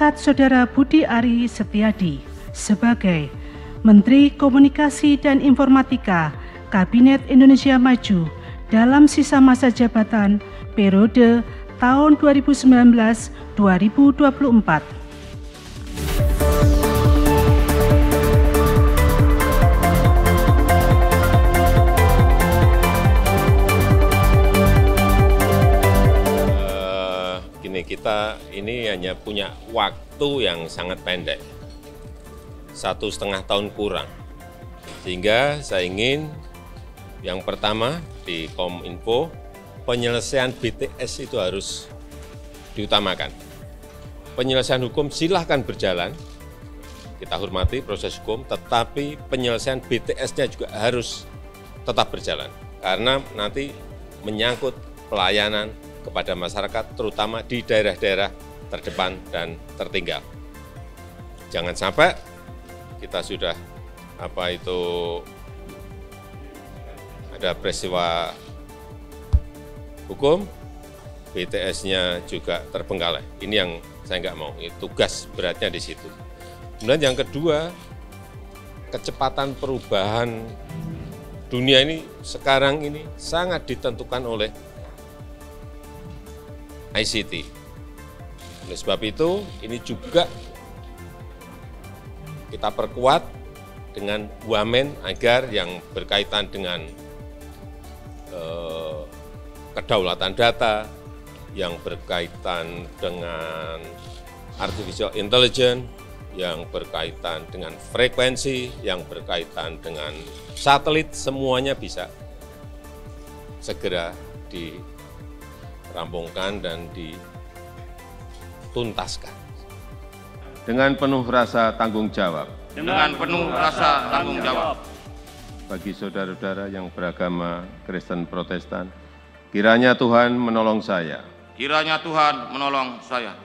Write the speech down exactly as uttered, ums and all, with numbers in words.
mengangkat Saudara Budi Ari Setiadi sebagai Menteri Komunikasi dan Informatika Kabinet Indonesia Maju dalam sisa masa jabatan periode tahun dua ribu sembilan belas sampai dua ribu dua puluh empat. Uh, gini, kita ini hanya punya waktu yang sangat pendek, satu setengah tahun kurang, sehingga saya ingin yang pertama di Kominfo, penyelesaian B T S itu harus diutamakan. Penyelesaian hukum silahkan berjalan, kita hormati proses hukum, tetapi penyelesaian B T S-nya juga harus tetap berjalan, karena nanti menyangkut pelayanan kepada masyarakat, terutama di daerah-daerah terdepan dan tertinggal. Jangan sampai kita sudah apa itu ada peristiwa hukum, B T S-nya juga terbengkalai. Ini yang saya nggak mau, itu tugas beratnya di situ. Kemudian yang kedua, kecepatan perubahan dunia ini sekarang ini sangat ditentukan oleh I C T. Oleh sebab itu, ini juga kita perkuat dengan Wamen agar yang berkaitan dengan eh, kedaulatan data, yang berkaitan dengan artificial intelligence, yang berkaitan dengan frekuensi, yang berkaitan dengan satelit, semuanya bisa segera dirampungkan dan dituntaskan. Dengan penuh rasa tanggung jawab. Dengan penuh rasa tanggung jawab. Bagi saudara-saudara yang beragama Kristen Protestan, kiranya Tuhan menolong saya. Kiranya Tuhan menolong saya.